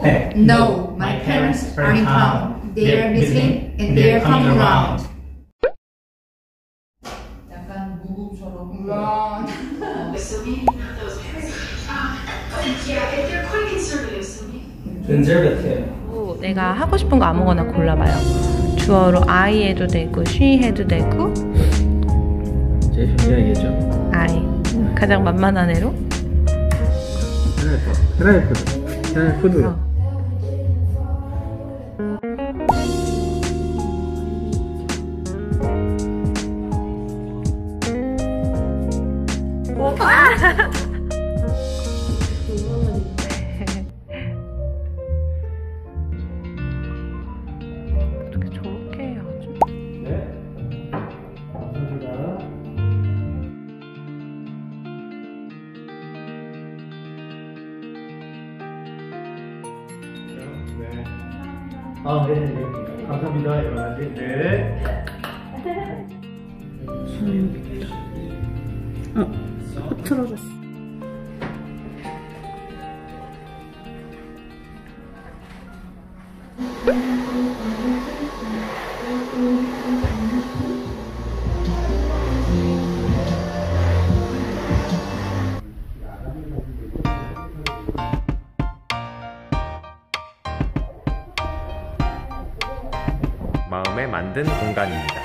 Hey. No, my parents are in town. They are visiting and they are coming around. 약간 무구처럼. Wrong. So maybe not those parents. Yeah, if they're quite conservative, so maybe. Conservative. 내가 하고 싶은 거 아무거나 골라봐요. 주어로 I 해도 되고 she 해도 되고. 제일 편리하겠죠? I. 가장 만만한 애로. 하나의 푸드. 어떻게 저렇게 해야지? 네. 감사합니다. 네. 네. 감사합니다. 여러 가지. 네. 틀어졌어. 마음에 만든 공간입니다.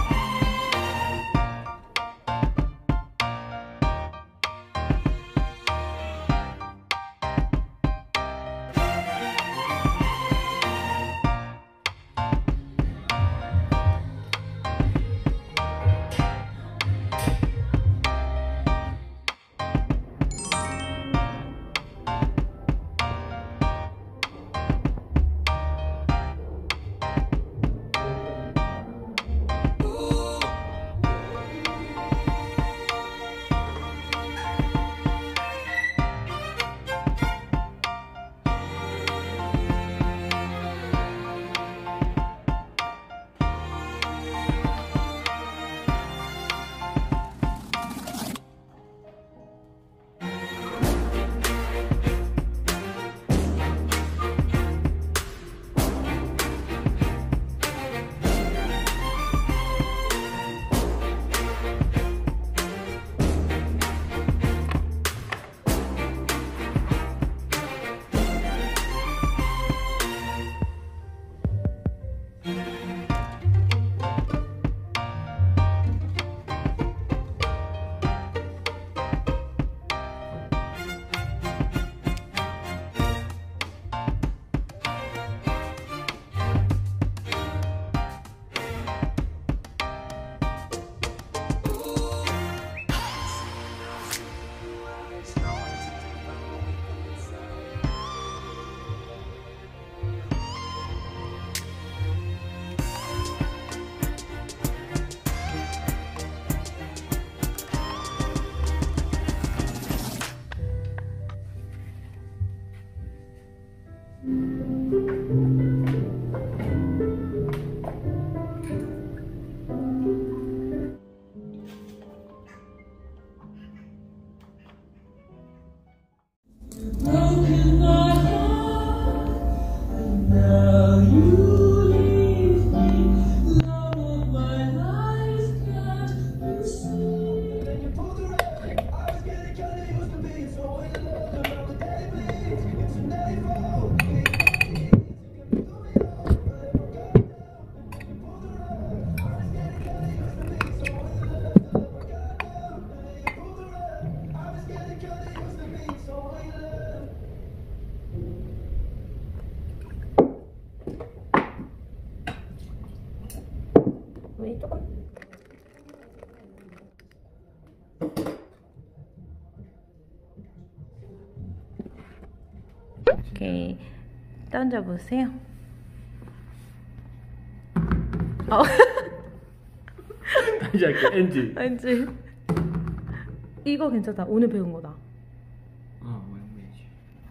왜 조금 이렇게 던져보세요. 다시 할게. NG. 왠지 이거 괜찮다. 오늘 배운 거다. 뭐지?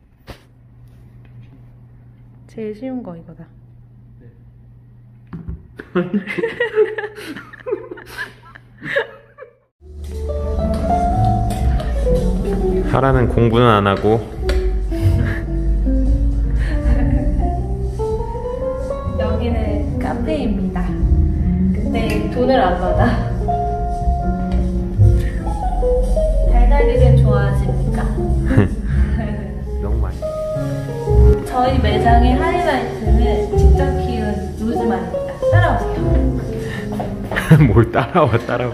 제일 쉬운 거 이거다. 하라는 공부는 안 하고 돈을 안 받아. 달달이를 좋아하십니까? 너무 많이. 저희 매장의 하이라이트는 직접 키운 로즈마리입니다. 따라오세요. 뭘 따라와.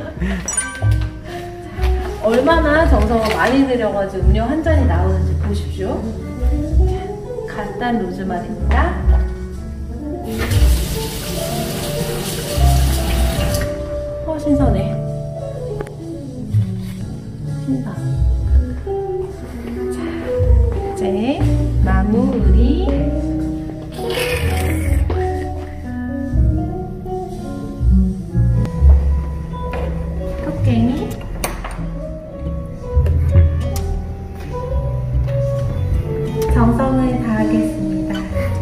얼마나 정성을 많이 들여가지고 음료 한 잔이 나오는지 보십시오. 갓단 로즈마리입니다. 신선해. 신선. 자, 이제 마무리. 토깽이. 정성을 다하겠습니다.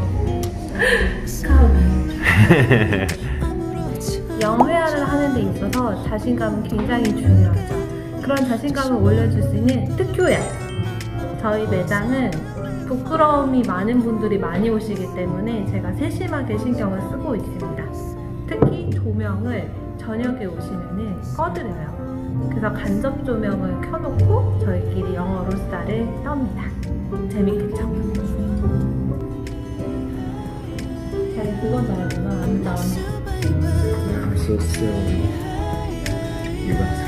영회화를 하는 데 있어서 자신감은 굉장히 중요하죠. 그런 자신감을 올려줄 수 있는 특효약. 저희 매장은 부끄러움이 많은 분들이 많이 오시기 때문에 제가 세심하게 신경을 쓰고 있습니다. 특히 조명을 저녁에 오시면은 꺼드려요. 그래서 간접 조명을 켜놓고 저희끼리 영어로 수다를 떱니다. 재밌겠죠? 잘 그건 나야구나. 안 나오네. So silly. You got